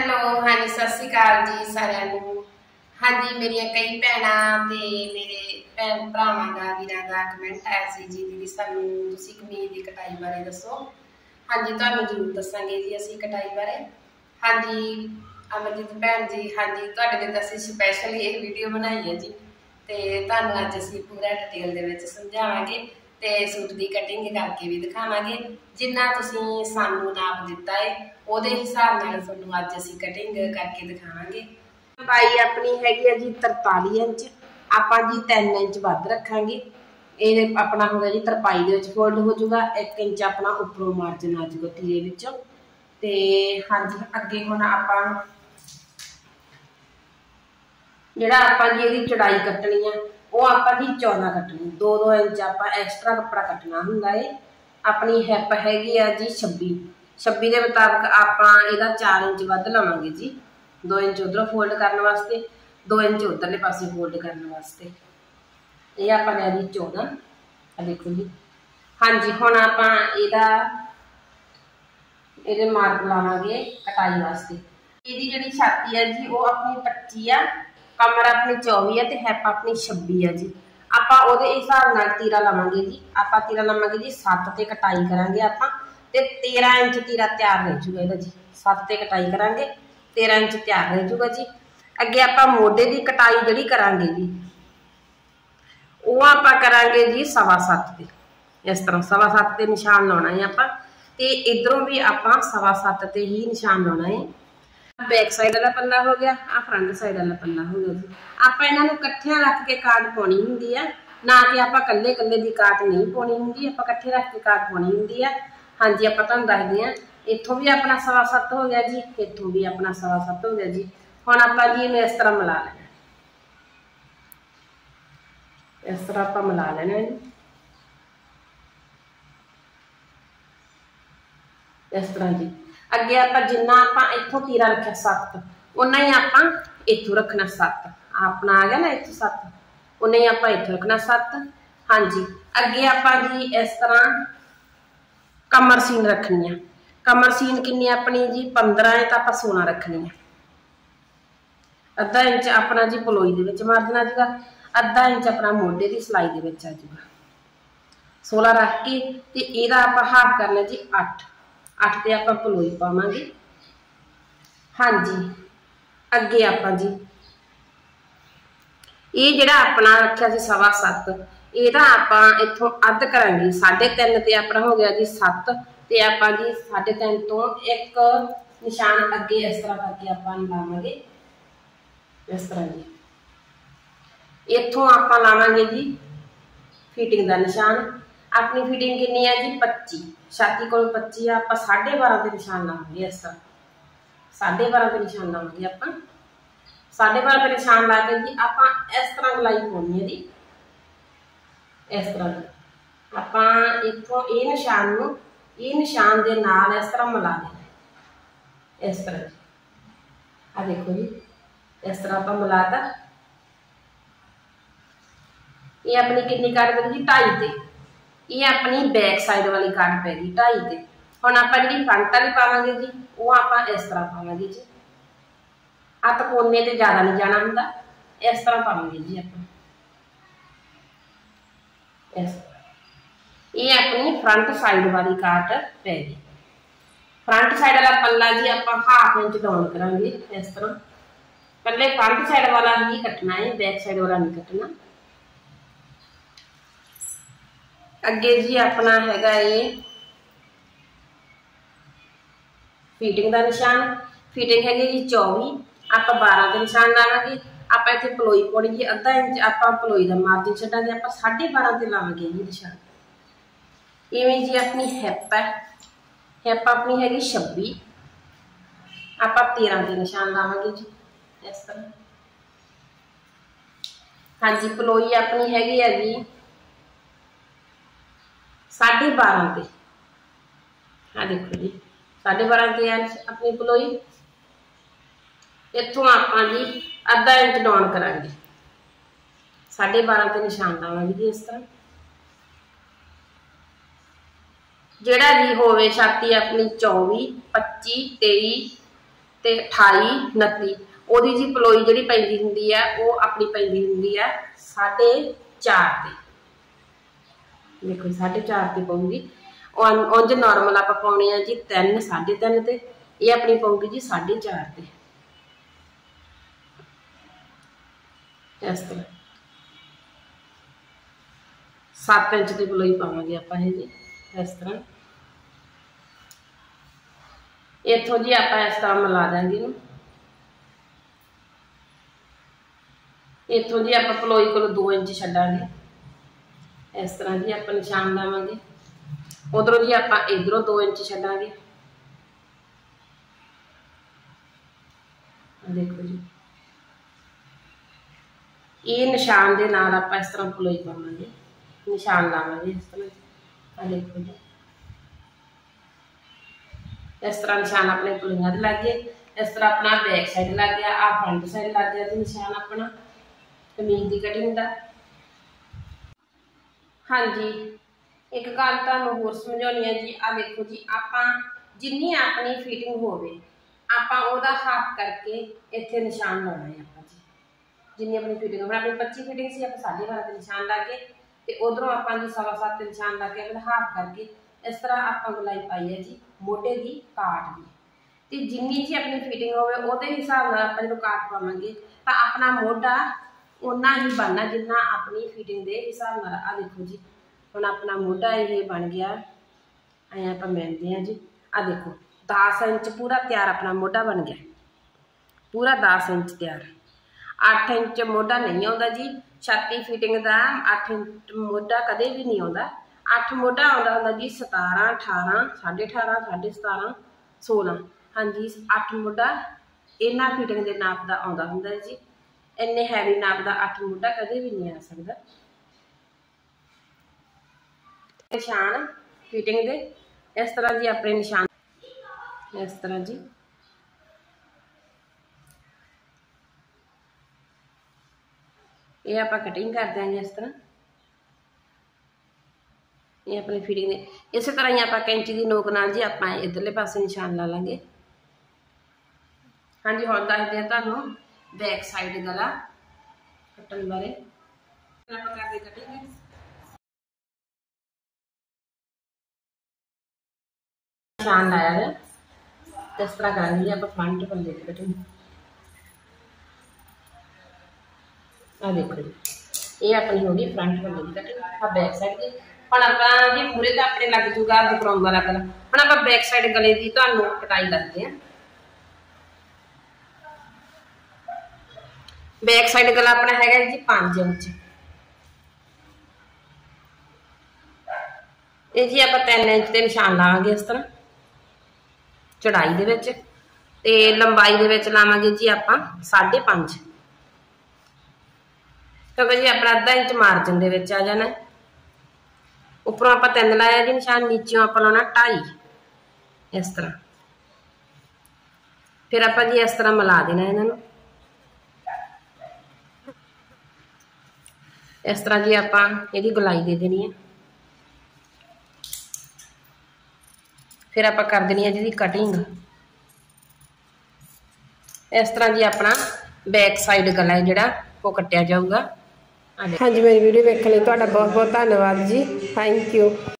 Hello हाँ जी सत श्री अकाल जी सारिਆਂ ਨੂੰ। हाँ जी मेरिया कई भैणां ते मेरे भैन भरावां दा वीरां दा कमेंट आया सी जी दीदी सानूं तुसीं कमीज दी कटाई बारे दसो। हाँ जी तुहानूं जरूर दसांगे जी असीं कटाई बारे। हाँ जी अमरजीत भैन जी हाँ जी तुहाडे लई असीं स्पैशल ये वीडियो बनाई है जी ते तुहानूं अज असीं पूरा डिटेल दे विच समझावांगे ते सूट की कटिंग करके भी दिखावांगे। जिन्ना तुसीं सानूं नाप दिता है ਉਹਦੇ ਹਿਸਾਬ ਨਾਲ ਤੁਹਾਨੂੰ ਅੱਜ ਅਸੀਂ ਕਟਿੰਗ ਕਰਕੇ ਦਿਖਾਵਾਂਗੇ। ਲੰਬਾਈ ਆਪਣੀ ਹੈਗੀ ਹੈ ਜੀ 43 ਇੰਚ, ਆਪਾਂ ਜੀ 3 ਇੰਚ ਵੱਧ ਰੱਖਾਂਗੇ। ਇਹ ਆਪਣਾ ਹੋਗਾ ਜੀ ਤਰਪਾਈ ਦੇ ਵਿੱਚ ਫੋਲਡ ਹੋ ਜਾਊਗਾ, 1 ਇੰਚ ਆਪਣਾ ਉੱਪਰੋਂ ਮਾਰਜਨ ਆ ਜਾਊਗਾ ਤੀਰੇ ਵਿੱਚੋਂ। ਤੇ ਹਾਂਜੀ ਅੱਗੇ ਹੁਣ ਆਪਾਂ ਜਿਹੜਾ ਆਪਾਂ ਜੀ ਇਹਦੀ ਚੌੜਾਈ ਕੱਟਣੀ ਆ ਉਹ ਆਪਾਂ ਜੀ 14 ਕੱਟਣੀ, 2-2 ਇੰਚ ਆਪਾਂ ਐਕਸਟਰਾ ਕੱਪੜਾ ਕੱਟਣਾ ਹੁੰਦਾ ਹੈ। अपनी हिप हैगी आ जी 26 के मुताबिक आपां इहदा 4 इंच वध लवांगे जी। 2 इंच उधरों फोल्ड करने वास्ते, 2 इंच उधरले पासे फोल्ड करने वास्ते। ये आपां लै जी 14। देखो जी हाँ जी हुण आपां इहदे मार्क लावांगे कटाई वास्ते। इहदी जिहड़ी छाती है जी वो अपनी 25 आ, कमर अपनी 24 है ते हिप अपनी 26 है जी। ਆਪਾਂ ਉਹਦੇ ਹਿਸਾਬ ਨਾਲ ਤੀਰਾ ਲਵਾਂਗੇ ਜੀ। ਆਪਾਂ ਤੀਰਾ ਲਵਾਂਗੇ ਜੀ 7 ਤੇ ਕਟਾਈ ਕਰਾਂਗੇ ਆਪਾਂ ਤੇ 13 ਇੰਚ ਤੀਰਾ ਤਿਆਰ ਰਹਿ ਜੂਗਾ ਇਹਦਾ ਜੀ। 7 ਤੇ ਕਟਾਈ ਕਰਾਂਗੇ 13 ਇੰਚ ਤਿਆਰ ਰਹਿ ਜੂਗਾ ਜੀ। ਅੱਗੇ ਆਪਾਂ ਮੋਢੇ ਦੀ ਕਟਾਈ ਜਿਹੜੀ ਕਰਾਂਗੇ ਜੀ ਉਹ ਆਪਾਂ ਕਰਾਂਗੇ ਜੀ 7.25 ਤੇ। ਇਸ ਤਰ੍ਹਾਂ 7.25 ਤੇ ਨਿਸ਼ਾਨ ਲਾਉਣਾ ਹੈ ਆਪਾਂ ਤੇ ਇਧਰੋਂ ਵੀ ਆਪਾਂ 7.25 ਤੇ ही निशान लाना है। बैक साइड वाला पल्ला हो गया, आ फ्रंट साइड वाला पल्ला हो गया जी। ਆਪਾਂ ਇਹਨਾਂ ਨੂੰ ਇਕੱਠਿਆਂ ਰੱਖ ਕੇ ਕਾਟ ਪਾਉਣੀ ਹੁੰਦੀ ਆ, ਨਾ ਕਿ ਆਪਾਂ ਕੱਲੇ ਕੱਲੇ ਦੀ ਕਾਟ ਨਹੀਂ ਪਾਉਣੀ ਹੁੰਦੀ, ਆਪਾਂ ਇਕੱਠੇ ਰੱਖ ਕੇ ਕਾਟ ਪਾਉਣੀ ਹੁੰਦੀ ਆ। ਹਾਂਜੀ ਆਪਾਂ ਤੁਹਾਨੂੰ ਦੱਸਦੇ ਆ। ਇੱਥੋਂ ਵੀ ਆਪਣਾ 7.25 ਹੋ ਗਿਆ ਜੀ, ਇੱਥੋਂ ਵੀ ਆਪਣਾ 7.25 ਹੋ ਗਿਆ ਜੀ। ਹੁਣ ਆਪਾਂ ਜੀ ਇਹਨੂੰ ਇਸ ਤਰ੍ਹਾਂ ਮਿਲਾ ਲੈਣਾ, ਇਸ ਤਰ੍ਹਾਂ ਆਪਾਂ ਮਿਲਾ ਲੈਣਾ ਜੀ इस तरह जी। अगे आप जिन्ना आप इतों तीरा रखा 7 उन्ना ही आप इतों रखना 7, अपना आ गया ना इतों 7 उन्ना ही आप इतों रखना 7। हाँ जी अगे आप जी इस तरह कमर सीन रखनी है। कमर सीन कितनी अपनी जी 15 है तो आप 16 रखनी है। अद्धा इंच अपना जी पलोई दे विच मार्जन आ जाएगा, अद्धा इंच अपना मोढे की सिलाई दे विच आ जाएगा। 16 रख के ते इहदा आप हाफ करना जी 8 ते आप पलोई पावांगे। हाँ जी अगे आप जी ये जिहड़ा अपना रखा सी 7.25 इहदा आप इत्थों अद्ध करांगे 3.5 ते अपना हो गया जी 7 ते आप जी 3.5 तो एक निशान अगे इस तरह करके आप लावांगे इस तरह जी। इत्थों आप लावांगे जी फिटिंग का निशान। अपनी फिटिंग कितनी है जी 25, छाती को 25 आप 12.5 के निशान लाएंगे। इस तरह 12.5 के निशान लाएंगे आप 12.5 के निशान ला के जी आप इस तरह गलाई पानी है जी। इस तरह आप इतों ये निशान के नाल इस तरह मिला देना इस तरह जी। आ देखो जी इस तरह आप मिलाता। ये अपनी कितनी काट पै जी 2.5 ते, ये अपनी बैक साइड वाली काट पै गई 2.5 ते। हुण आपां जिहड़ी फ्रंट वाली पावांगे जी वो आपां इस तरह पावांगे जी। आ तकोने ते ज़्यादा नहीं जाना हुंदा, इस तरह पावांगे जी आपां इस। ये अपनी फ्रंट साइड वाली काट पै गई। फ्रंट साइड वाला पल्ला जी आपां हाफ इंच डाउन करांगे इस तरह। पहले फ्रंट साइड वाला ही कटना है, बैक साइड वाला नहीं कटना। अगे जी अपना हैगा ये फिटिंग का निशान। फिटिंग हैगी जी 24, आप 12 के निशान लावांगे। आप इत्थे पलोई पाउणी जी, अद्धा इंच आप पलोई का मार्जिन छड्डांगे, आप 12.5 ते लावांगे जी निशान। इवें जी अपनी हिप है, हिप अपनी हैगी 26, आप 13 के निशान लावांगे जी इस तरह। हाँ जी पलोई अपनी हैगी है जी 12.5 ते। हाँ देखो जी 12.5 ते अपनी पलोई। इतों आप जी अद्धा इंच डाउन करांगे 12.5 ते निशान लावांगे जी इस तरह। जिहड़ा जी होवे छाती अपनी 24, 25, 23 ਤੇ 28 29 ਉਹਦੀ ਜੀ ਪਲੋਈ ਜਿਹੜੀ ਪੈਂਦੀ ਹੁੰਦੀ ਆ ਉਹ ਆਪਣੀ ਪੈਂਦੀ ਹੁੰਦੀ ਆ 4.5 ਤੇ। देखो 4.5 ਤੇ पाऊंगी। उंज नॉर्मल आप पाने जी 3 3.5 ते, ये अपनी पाऊगी जी 4.5 ते। इस तरह 7 इंच की पलोई पावे आप जी इस तरह। इतों जी आप इस तरह मिला देंगे, इतों जी आप पलोई को 2 इंच छड्डांगे इस तरह जी आप निशान लावांगे। उधरों जी आप इधरों 2 इंच छड्डांगे। देखो जी ये निशान के नाल आप इस तरह पलोई पावांगे, निशान लावांगे इस तरह। देखो जी इस तरह निशान अपने पलोइयां दे लग गए। इस तरह अपना बैक साइड लग गया, आ फ्रंट साइड लग गया जी निशान अपना कमीज की कटिंग का। हाँ जी एक गल तुहानूं होर समझाउणी है जी। आ देखो जी आपां जिन्नी अपनी फिटिंग होवे आपां ओहदा हाफ करके इत्थे निशान लाउणा है आपां जी। जिन्नी अपनी फिटिंग हो, अपनी 25 फिटिंग सी आप 12.5 ते निशान ला के ते उधरों आपां जी 7.25 ते निशान ला के हाफ करके इस तरह आपां गुलाई पाई है जी मोढे की काट दी। ते जिन्नी जी अपनी फिटिंग होवे ओहदे हिसाब नाल आपां जो काट पावांगे तां अपना मोढा उन्ना ही बनना जिन्ना अपनी फिटिंग के हिसाब नाल। आ देखो जी हुण अपना मोढा ये बन गया, ऐ आप मिलते हैं जी। आ देखो 10 इंच पूरा तैयार अपना मोढा बन गया, पूरा 10 इंच तैयार। 8 इंच मोढा नहीं आता जी, छाती फिटिंग का 8 इंच मोढा कदे भी नहीं आता। 8 मोढा आता होंदा जी 17 18 18.5 17.5 16। हाँ जी 8 मोढा इन्ना फिटिंग के नाप का आता होंदा जी। इन्ने हैवी नाप का 8 मोढा कदे भी नहीं आ सकता। निशान फिटिंग दे इस तरह जी अपने निशान इस तरह जी। ये आप कटिंग कर देंगे इस तरह, ये अपनी फिटिंग दे। इस तरह ही आप कैंची की नोक नाल जी आप इधरले पासे निशान ला लेंगे। हाँ जी हुण दसदे आ तुहानूं बैक साइड गला कट्टण बारे। आप करदे कटिंग निशान लाया है इस तरह करेंगे आप फ्रंट पल्ले की कटिंग। आ देखो जी ये अपनी होगी फ्रंट पल्ले की कटिंग। आ बैक साइड की हुण आपां जी पूरे तो अपने लग जूगा बुकरम वाला गला। हुण आपां बैक साइड गले की तुहानूं कटाई करते हैं। बैक साइड गला अपना है जी 5 इंच। ये जी आप 3 इंच के निशान लावांगे इस तरह चढ़ाई दे विच, ते लंबाई दे विच लावांगे जी आप 5.5, क्योंकि जी अपना आधा इंच मार्जिन दे विच आ जाना। उपरों आप 3 लाया जी निशान, नीचों आप लाना 2.5 इस तरह। फिर आप जी इस तरह मिला देना इन्हों इस तरह जी आप ये गुलाई दे देनी है। फिर आप कर देनी है जी कटिंग इस तरह जी अपना बैक साइड गला है जोड़ा वो कटिया जाऊगा। हाँ जी मेरी वीडियो देखने बहुत बहुत धन्यवाद जी, थैंक यू।